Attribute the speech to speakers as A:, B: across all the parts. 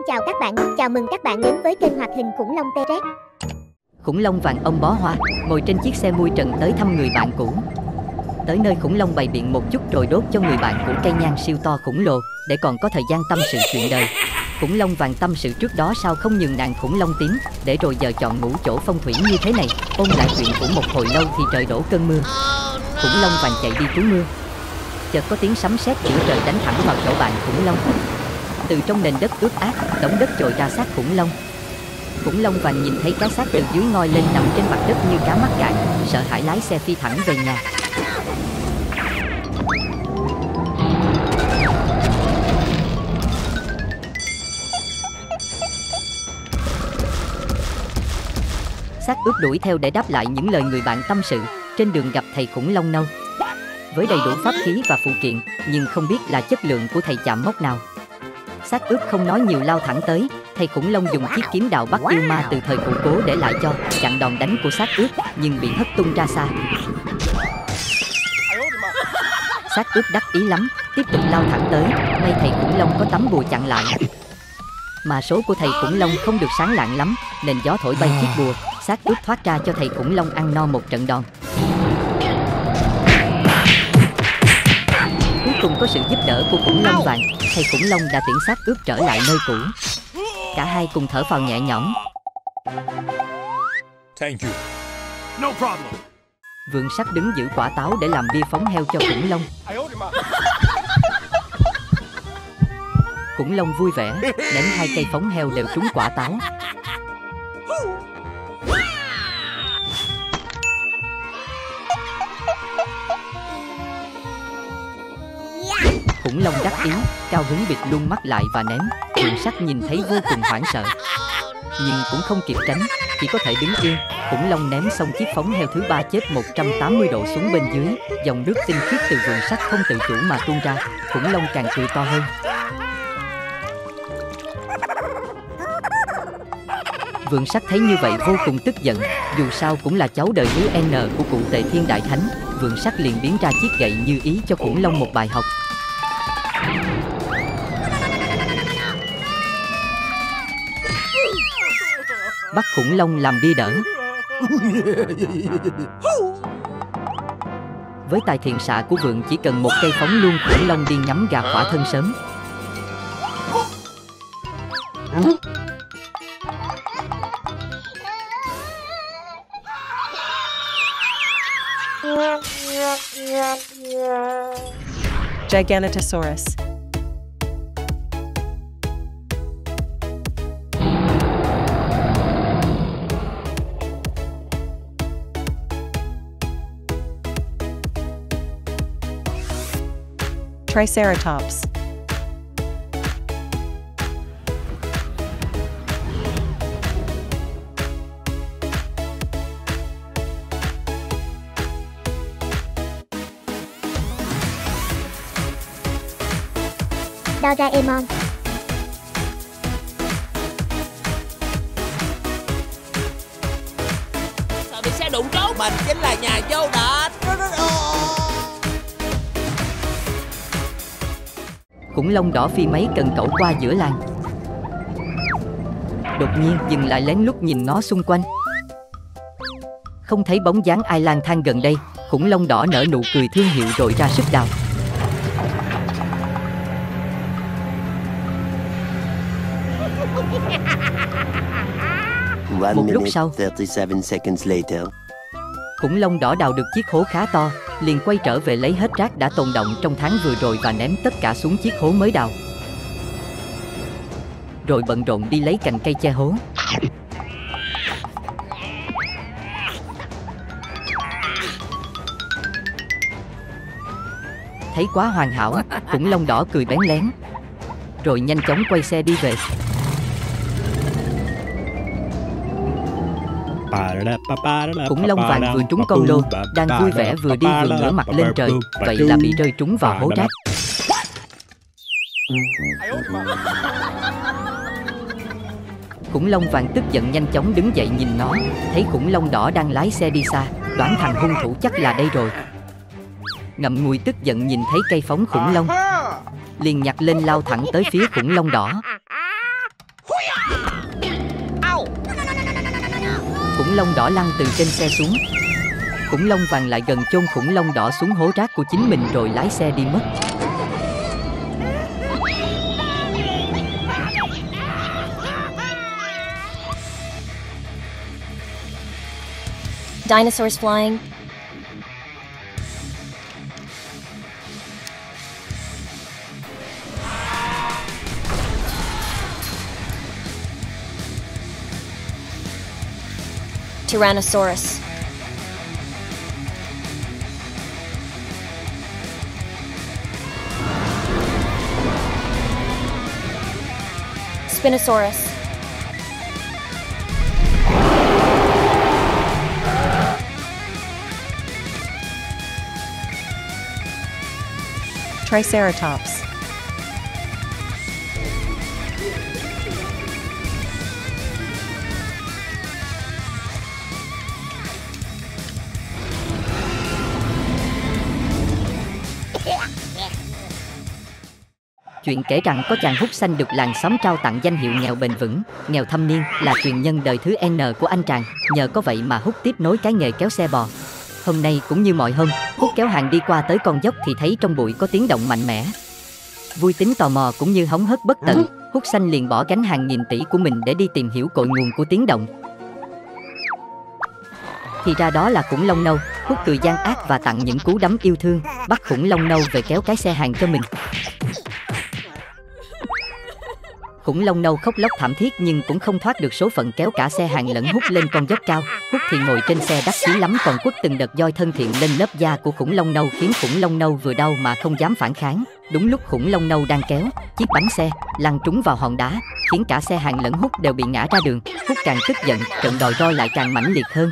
A: chào các bạn, chào mừng các bạn đến với kênh hoạt hình khủng long T-Rex.
B: Khủng long vàng ông bó hoa, ngồi trên chiếc xe mui trần tới thăm người bạn cũ. Tới nơi khủng long bày biện một chút rồi đốt cho người bạn cũ cây nhang siêu to khủng lồ, để còn có thời gian tâm sự chuyện đời. Khủng long vàng tâm sự trước đó sao không nhường nàng khủng long tím, để rồi giờ chọn ngủ chỗ phong thủy như thế này. Ôn lại chuyện cũ một hồi lâu thì trời đổ cơn mưa. Khủng long vàng chạy đi trú mưa. Chợt có tiếng sấm sét giữa trời đánh thẳng vào chỗ bạn khủng long. Từ trong nền đất ướt át, đống đất trồi ra xác khủng long. Khủng long vàng nhìn thấy cái xác từ dưới ngoi lên nằm trên mặt đất như cá mắc cạn, sợ hãi lái xe phi thẳng về nhà. Xác ướt đuổi theo để đáp lại những lời người bạn tâm sự. Trên đường gặp thầy khủng long nâu với đầy đủ pháp khí và phụ kiện, nhưng không biết là chất lượng của thầy chạm mốc nào. Xác ướt không nói nhiều lao thẳng tới. Thầy khủng long dùng chiếc kiếm đào bắt yêu ma từ thời cụ cố để lại cho, chặn đòn đánh của xác ướt nhưng bị hất tung ra xa. Xác ướt đắc ý lắm, tiếp tục lao thẳng tới. May thầy khủng long có tấm bùa chặn lại. Mà số của thầy khủng long không được sáng lạng lắm, nên gió thổi bay chiếc bùa. Xác ướt thoát ra cho thầy khủng long ăn no một trận đòn. Cuối cùng có sự giúp đỡ của khủng long vàng, thầy khủng long đã tiễn xác ướt trở lại nơi cũ. Cả hai cùng thở phào nhẹ nhõm.
C: Thank you. No problem.
B: Vượn sắt đứng giữ quả táo để làm bia phóng heo cho khủng long. Khủng long vui vẻ, ném 2 cây phóng heo đều trúng quả táo. Khủng long đắc ý, cao hứng bịt luôn mắt lại và ném. Vượn sắt nhìn thấy vô cùng hoảng sợ, nhưng cũng không kịp tránh, chỉ có thể đứng yên. Khủng long ném xong chiếc phóng heo thứ 3 chết 180 độ xuống bên dưới. Dòng nước tinh khiết từ vượn sắt không tự chủ mà tuôn ra. Khủng long càng cười to hơn. Vượn sắt thấy như vậy vô cùng tức giận. Dù sao cũng là cháu đời thứ N của cụ Tề Thiên Đại Thánh. Vượn sắt liền biến ra chiếc gậy như ý cho khủng long một bài học. Bắt khủng long làm bia đỡ. Với tài thiện xạ của vượn, chỉ cần một cây phóng luôn khủng long đi nhắm gà khỏa thân sớm.
D: Giganotosaurus. Triceratops.
A: Doraemon.
E: Sợ bị xe đụng trúng. Mình chính là nhà vô địch.
B: Khủng long đỏ phi mấy cần cẩu qua giữa làng. Đột nhiên dừng lại lén lút nhìn ngó xung quanh. Không thấy bóng dáng ai lang thang gần đây. Khủng long đỏ nở nụ cười thương hiệu rồi ra sức đào. Một lúc sau,
F: 37 seconds later.
B: khủng long đỏ đào được chiếc hố khá to, liền quay trở về lấy hết rác đã tồn đọng trong tháng vừa rồi và ném tất cả xuống chiếc hố mới đào. Rồi bận rộn đi lấy cành cây che hố. Thấy quá hoàn hảo, khủng long đỏ cười bén lén, rồi nhanh chóng quay xe đi về. Khủng long vàng vừa trúng con lô, đang vui vẻ vừa đi vừa ngửa mặt lên trời, vậy là bị rơi trúng vào hố rác. Khủng long vàng tức giận nhanh chóng đứng dậy nhìn nó, thấy khủng long đỏ đang lái xe đi xa, đoán thằng hung thủ chắc là đây rồi. Ngậm ngùi tức giận nhìn thấy cây phóng khủng long, liền nhặt lên lao thẳng tới phía khủng long đỏ. khủng long đỏ lăn từ trên xe xuống. Khủng long vàng lại gần chôn khủng long đỏ xuống hố rác của chính mình rồi lái xe đi mất.
D: Dinosaurs flying. Tyrannosaurus. Spinosaurus.
G: Triceratops.
B: Chuyện kể rằng có chàng hút xanh được làng xóm trao tặng danh hiệu nghèo bền vững, nghèo thâm niên, là truyền nhân đời thứ N của anh chàng. Nhờ có vậy mà Hút tiếp nối cái nghề kéo xe bò. Hôm nay cũng như mọi hôm, Hút kéo hàng đi qua tới con dốc thì thấy trong bụi có tiếng động mạnh mẽ. Vui tính tò mò cũng như hóng hớt bất tận, Hút xanh liền bỏ gánh hàng nghìn tỷ của mình để đi tìm hiểu cội nguồn của tiếng động. Thì ra đó là khủng long nâu. Hút cười gian ác và tặng những cú đấm yêu thương, bắt khủng long nâu về kéo cái xe hàng cho mình. Khủng long nâu khóc lóc thảm thiết nhưng cũng không thoát được số phận kéo cả xe hàng lẫn Hút lên con dốc cao. Hút thì ngồi trên xe đắc chí lắm, còn quất từng đợt roi thân thiện lên lớp da của khủng long nâu khiến khủng long nâu vừa đau mà không dám phản kháng. Đúng lúc khủng long nâu đang kéo, chiếc bánh xe lăn trúng vào hòn đá, khiến cả xe hàng lẫn Hút đều bị ngã ra đường. Hút càng tức giận, trận đòi roi lại càng mãnh liệt hơn.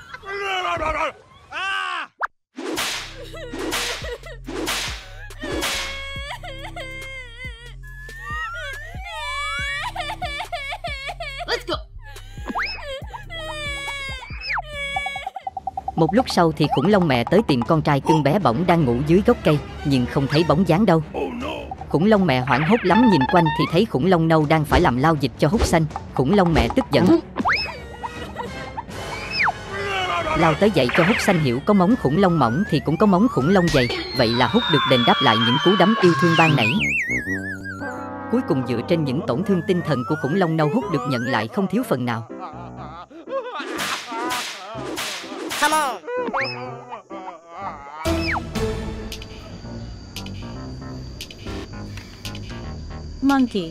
B: Một lúc sau thì khủng long mẹ tới tìm con trai cưng bé bỏng đang ngủ dưới gốc cây, nhưng không thấy bóng dáng đâu. Khủng long mẹ hoảng hốt lắm, nhìn quanh thì thấy khủng long nâu đang phải làm lao dịch cho Hút xanh. Khủng long mẹ tức giận lao tới dạy cho Hút xanh hiểu có móng khủng long mỏng thì cũng có móng khủng long dày. Vậy là Hút được đền đáp lại những cú đấm yêu thương ban nãy. Cuối cùng dựa trên những tổn thương tinh thần của khủng long nâu, Hút được nhận lại không thiếu phần nào.
E: Come on.
G: Monkey.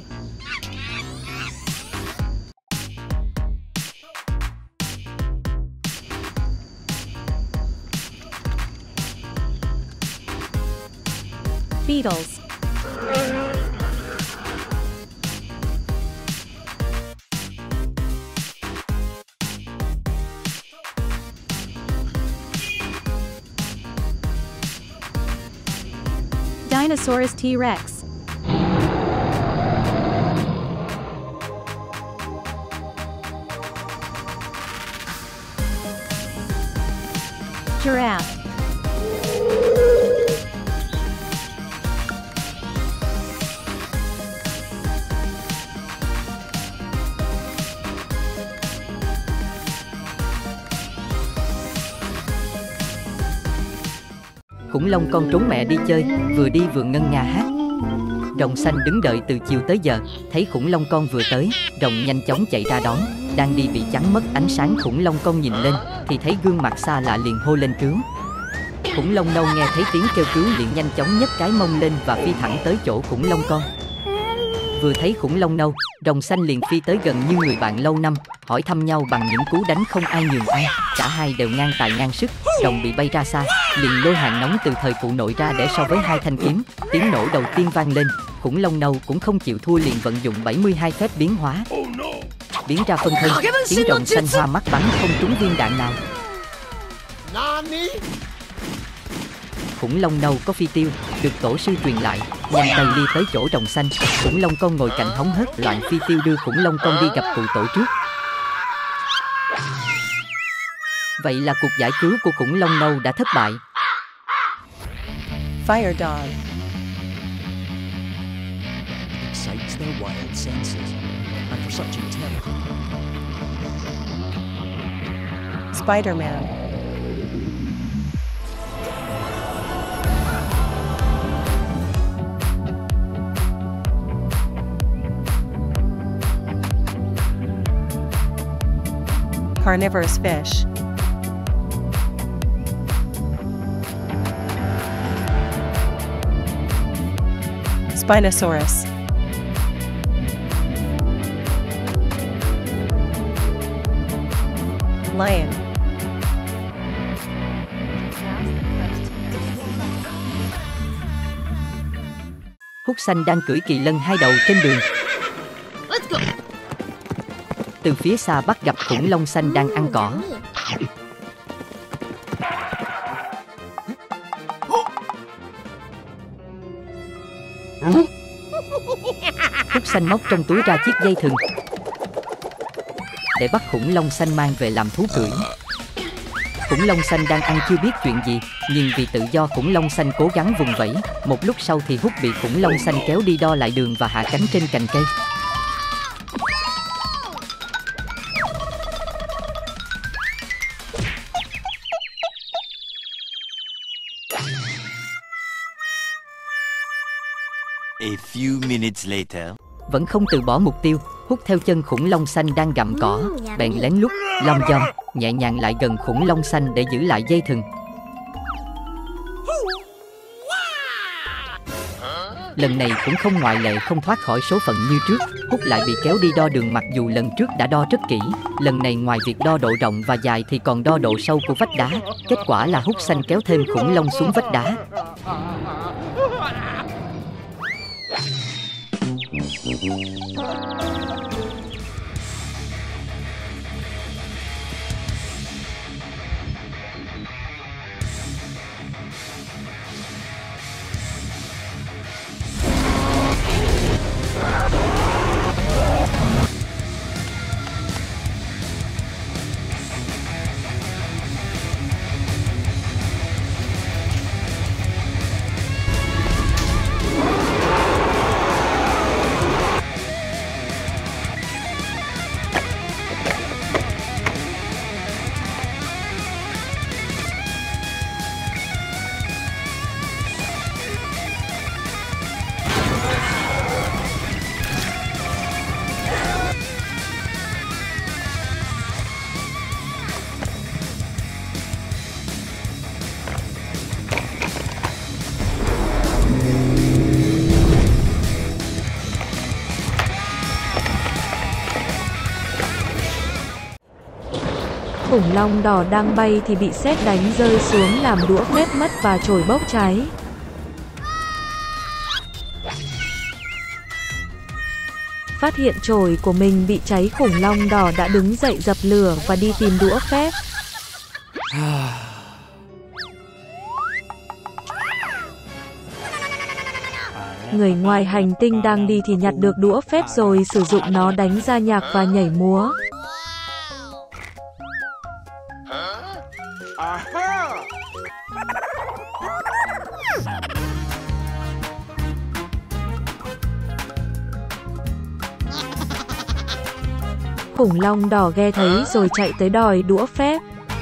G: Beetles. Dinosaurus T-Rex. Giraffe.
B: Khủng long con trốn mẹ đi chơi, vừa đi vừa ngân nga hát. Rồng xanh đứng đợi từ chiều tới giờ, thấy khủng long con vừa tới, rồng nhanh chóng chạy ra đón. Đang đi bị chắn mất ánh sáng, khủng long con nhìn lên thì thấy gương mặt xa lạ liền hô lên cứu. Khủng long nâu nghe thấy tiếng kêu cứu liền nhanh chóng nhấc cái mông lên và phi thẳng tới chỗ khủng long con. Vừa thấy khủng long nâu, rồng xanh liền phi tới gần như người bạn lâu năm, hỏi thăm nhau bằng những cú đánh không ai nhường ai. Cả hai đều ngang tài ngang sức. Rồng bị bay ra xa, liền lôi hàng nóng từ thời cụ nội ra để so với hai thanh kiếm. Tiếng nổ đầu tiên vang lên, khủng long nâu cũng không chịu thua, liền vận dụng 72 phép biến hóa, biến ra phân thân, khiến rồng xanh hoa mắt bắn không trúng viên đạn nào. Khủng long nâu có phi tiêu, được tổ sư truyền lại, nhanh tay đi tới chỗ rồng xanh. Khủng long con ngồi cạnh hóng hớt loạn phi tiêu đưa khủng long con đi gặp cụ tổ trước. Vậy là cuộc giải cứu của khủng long nâu đã thất bại.
G: Fire dog.
H: Excites their wild senses, and for such intelligence.
I: Spider-Man. Carnivorous fish. Spinosaurus. Lion.
B: Hút xanh đang cưỡi kỳ lân hai đầu trên đường. Từ phía xa bắt gặp khủng long xanh đang ăn cỏ. Hút xanh móc trong túi ra chiếc dây thừng để bắt khủng long xanh mang về làm thú cưỡi. Khủng long xanh đang ăn chưa biết chuyện gì, nhưng vì tự do khủng long xanh cố gắng vùng vẫy. Một lúc sau thì Hút bị khủng long xanh kéo đi đo lại đường và hạ cánh trên cành cây.
F: A few minutes later.
B: Vẫn không từ bỏ mục tiêu, Hút theo chân khủng long xanh đang gặm cỏ, bèn lén lút, lom dom, nhẹ nhàng lại gần khủng long xanh để giữ lại dây thừng. Lần này cũng không ngoại lệ, không thoát khỏi số phận như trước. Hút lại bị kéo đi đo đường mặc dù lần trước đã đo rất kỹ. Lần này ngoài việc đo độ rộng và dài thì còn đo độ sâu của vách đá. Kết quả là Hút xanh kéo thêm khủng long xuống vách đá.
J: Khủng long đỏ đang bay thì bị sét đánh rơi xuống làm đũa phép mất và chổi bốc cháy. Phát hiện chổi của mình bị cháy, khủng long đỏ đã đứng dậy dập lửa và đi tìm đũa phép. Người ngoài hành tinh đang đi thì nhặt được đũa phép rồi sử dụng nó đánh ra nhạc và nhảy múa. Khủng long đỏ nghe thấy rồi chạy tới đòi đũa phép.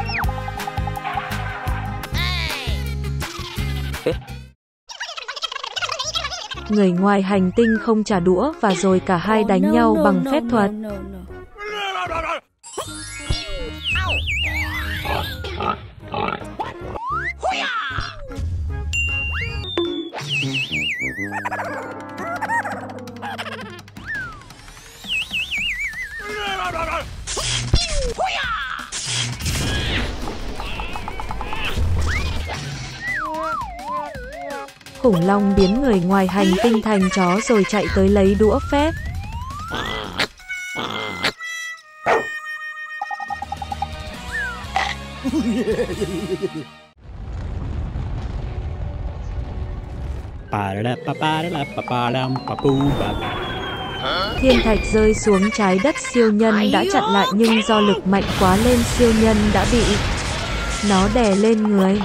J: Người ngoài hành tinh không trả đũa và rồi cả hai đánh nhau bằng phép thuật. Khủng long biến người ngoài hành tinh thành chó rồi chạy tới lấy đũa phép. Thiên thạch rơi xuống trái đất, siêu nhân đã chặn lại nhưng do lực mạnh quá lên siêu nhân đã bị nó đè lên người.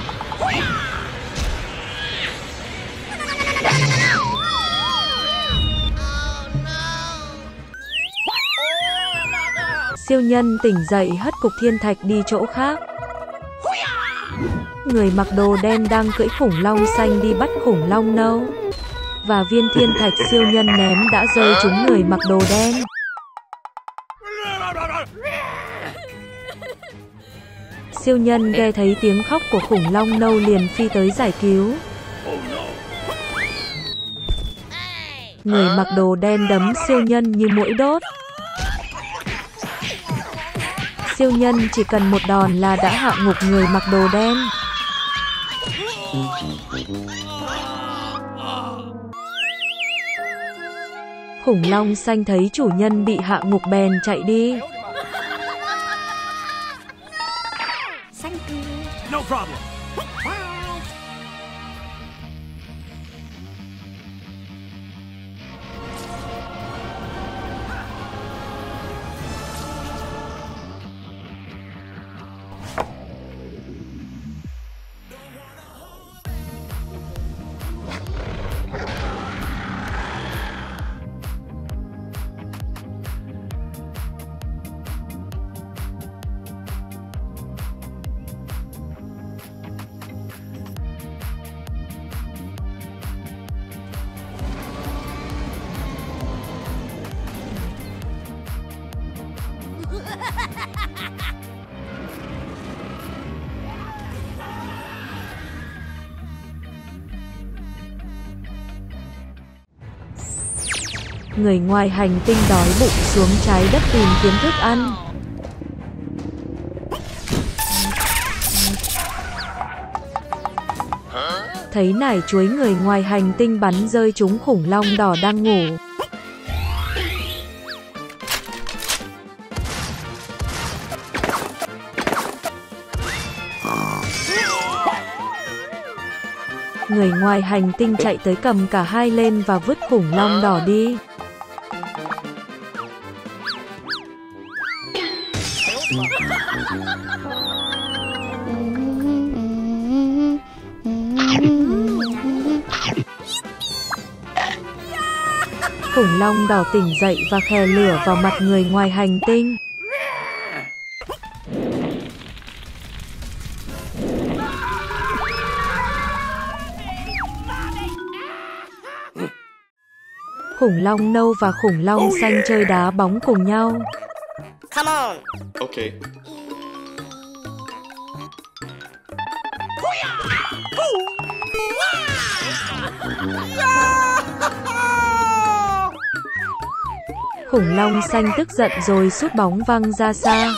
J: Siêu nhân tỉnh dậy hất cục thiên thạch đi chỗ khác. Người mặc đồ đen đang cưỡi khủng long xanh đi bắt khủng long nâu. Và viên thiên thạch siêu nhân ném đã rơi trúng người mặc đồ đen. Siêu nhân nghe thấy tiếng khóc của khủng long nâu liền phi tới giải cứu. Người mặc đồ đen đấm siêu nhân như muỗi đốt. Siêu nhân chỉ cần một đòn là đã hạ ngục người mặc đồ đen. Khủng long xanh thấy chủ nhân bị hạ ngục bèn chạy đi.
C: No problem.
J: Người ngoài hành tinh đói bụng xuống trái đất tìm kiếm thức ăn. Thấy nải chuối người ngoài hành tinh bắn rơi trúng khủng long đỏ đang ngủ. Người ngoài hành tinh chạy tới cầm cả hai lên và vứt khủng long đỏ đi. Khủng long đỏ tỉnh dậy và khè lửa vào mặt người ngoài hành tinh. Khủng long nâu và khủng long xanh chơi đá bóng cùng nhau.
E: Come on.
H: Okay.
J: Khủng long xanh tức giận rồi sút bóng văng ra xa.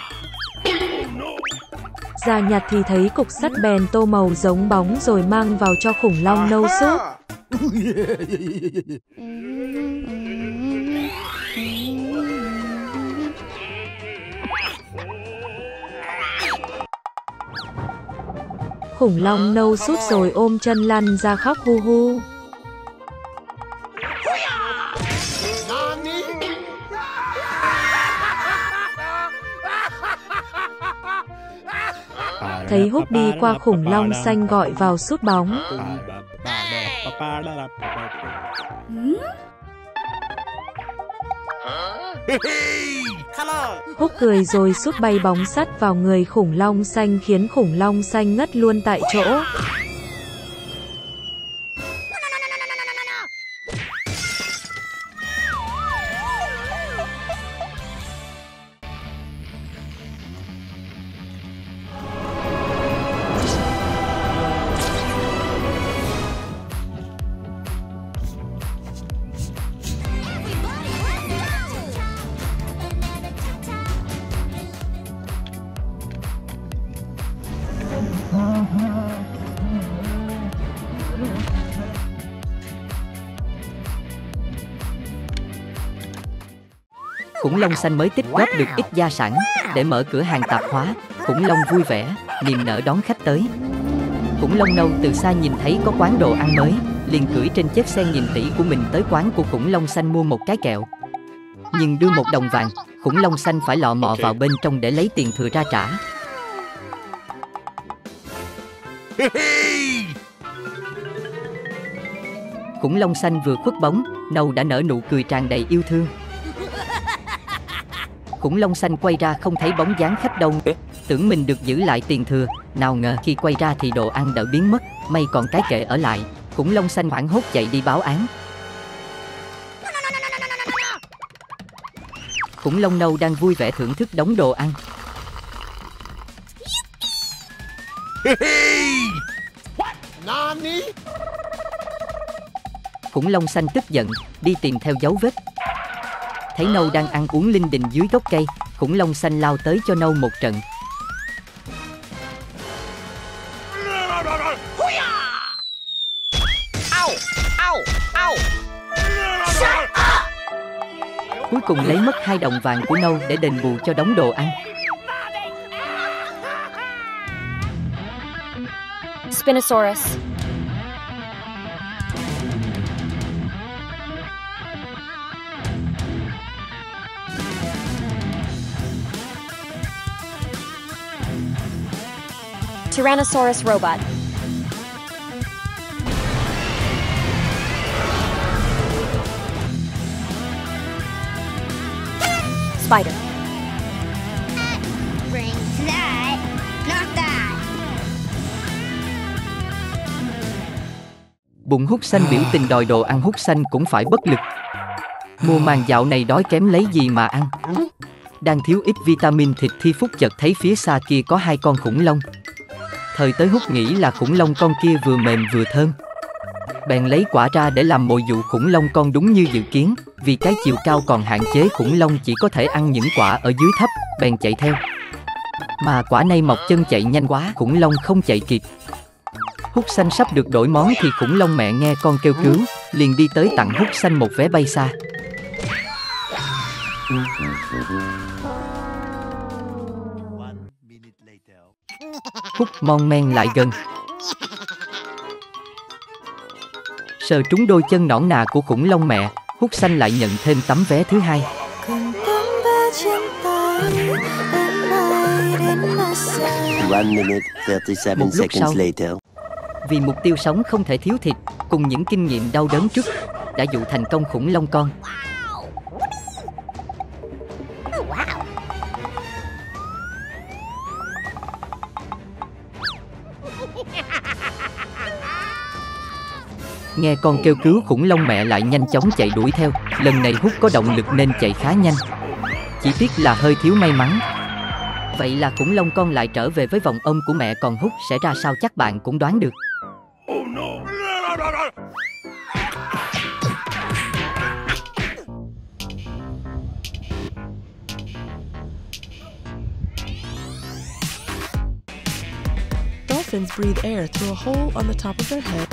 J: Già nhặt thì thấy cục sắt bèn tô màu giống bóng rồi mang vào cho khủng long nâu sút. Khủng long nâu sút rồi ôm chân lăn ra khóc hu hu. Thấy Húc đi qua khủng long xanh gọi vào sút bóng. Húc cười rồi sút bay bóng sắt vào người khủng long xanh khiến khủng long xanh ngất luôn tại chỗ.
B: Khủng long xanh mới tích góp được ít gia sản để mở cửa hàng tạp hóa. Khủng long vui vẻ, niềm nở đón khách tới. Khủng long nâu từ xa nhìn thấy có quán đồ ăn mới, liền cưỡi trên chiếc xe nghìn tỷ của mình tới quán của khủng long xanh mua một cái kẹo. Nhưng đưa 1 đồng vàng, khủng long xanh phải lọ mọ vào bên trong để lấy tiền thừa ra trả. Khủng long xanh vừa khuất bóng, nâu đã nở nụ cười tràn đầy yêu thương. Khủng long xanh quay ra không thấy bóng dáng khách đâu. Tưởng mình được giữ lại tiền thừa, nào ngờ khi quay ra thì đồ ăn đã biến mất, may còn cái kệ ở lại. Khủng long xanh hoảng hốt chạy đi báo án. Khủng long nâu đang vui vẻ thưởng thức đống đồ ăn. Khủng long xanh tức giận, đi tìm theo dấu vết. Thấy nâu đang ăn uống linh đình dưới gốc cây, khủng long xanh lao tới cho nâu một trận. Cuối cùng lấy mất 2 đồng vàng của nâu để đền bù cho đống đồ ăn.
D: Spinosaurus. Tyrannosaurus robot. Spider.
A: Bring that, not that.
B: Bụng hút xanh biểu tình đòi đồ ăn, hút xanh cũng phải bất lực. Mùa màng dạo này đói kém lấy gì mà ăn. Đang thiếu ít vitamin thịt thì Phúc chợt thấy phía xa kia có 2 con khủng long. Thời tới Hút nghĩ là khủng long con kia vừa mềm vừa thơm. Bèn lấy quả ra để làm mồi dụ khủng long con đúng như dự kiến. Vì cái chiều cao còn hạn chế, khủng long chỉ có thể ăn những quả ở dưới thấp, bèn chạy theo. Mà quả này mọc chân chạy nhanh quá, khủng long không chạy kịp. Hút xanh sắp được đổi món thì khủng long mẹ nghe con kêu cứu, liền đi tới tặng Hút xanh một vé bay xa. Hút mon men lại gần, sờ trúng đôi chân nõn nà của khủng long mẹ, Hút xanh lại nhận thêm tấm vé thứ 2. Một lúc sau, vì mục tiêu sống không thể thiếu thịt, cùng những kinh nghiệm đau đớn trước, đã dụ thành công khủng long con. Nghe con kêu cứu, khủng long mẹ lại nhanh chóng chạy đuổi theo. Lần này Hút có động lực nên chạy khá nhanh. Chỉ tiếc là hơi thiếu may mắn. Vậy là khủng long con lại trở về với vòng ôm của mẹ, còn Hút sẽ ra sao chắc bạn cũng đoán được.
K: Dolphins breathe air through a hole on the top of their head.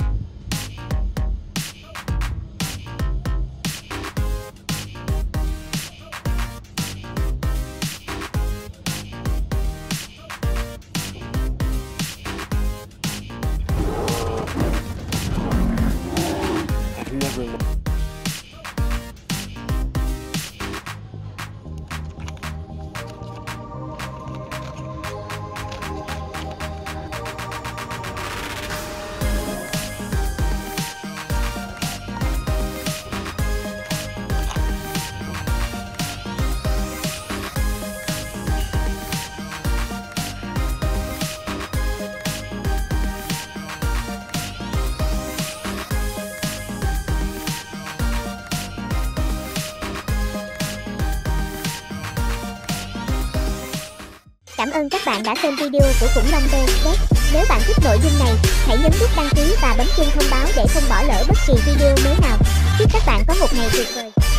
A: Cảm ơn các bạn đã xem video của Khủng Long T-Rex. Nếu bạn thích nội dung này, hãy nhấn nút đăng ký và bấm chuông thông báo để không bỏ lỡ bất kỳ video mới nào. Chúc các bạn có một ngày tuyệt vời.